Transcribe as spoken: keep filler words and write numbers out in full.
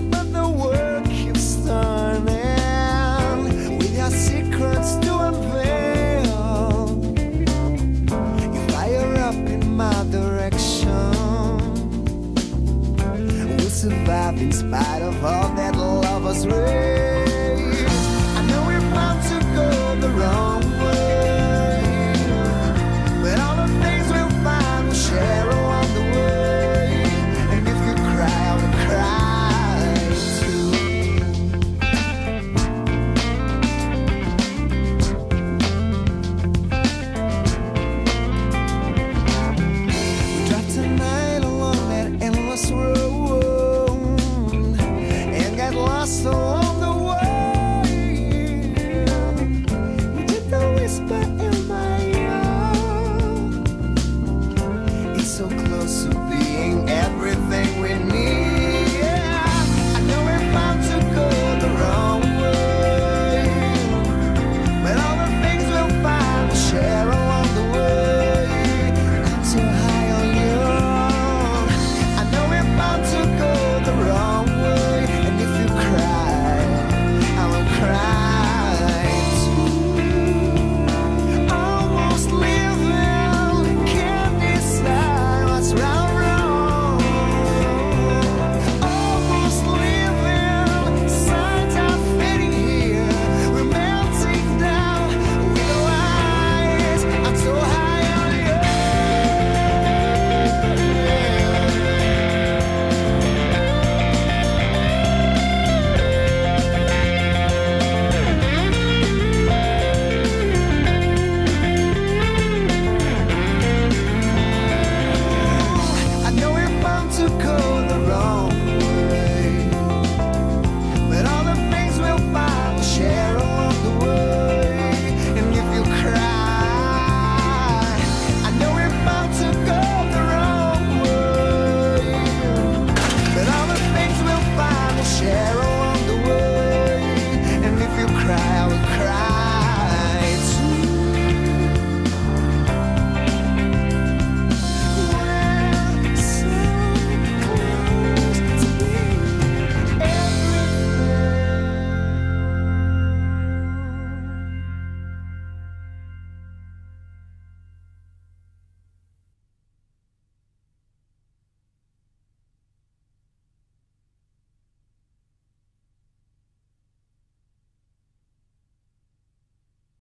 but the world keeps turning with your secrets to unveil. You fire up in my direction. We'll survive in spite of all that lovers raise. I know we're bound to go the wrong way, but all the things we'll find we'll share along the way. And if you cry, I will cry too. We drive tonight along that endless road and get lost along the way. You did the whisper in my ear. It's so close to be